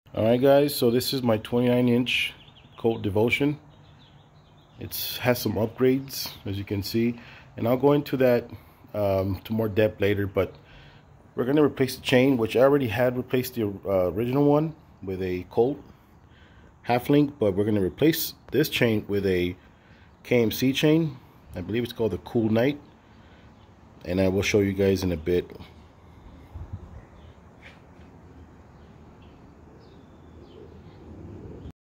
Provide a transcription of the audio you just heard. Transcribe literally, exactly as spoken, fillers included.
Alright guys, so this is my twenty-nine inch Colt Devotion. It has some upgrades, as you can see, and I'll go into that um, to more depth later, but we're going to replace the chain, which I already had replaced the uh, original one with a Colt half link, but we're going to replace this chain with a K M C chain. I believe it's called the Cool Knight, and I will show you guys in a bit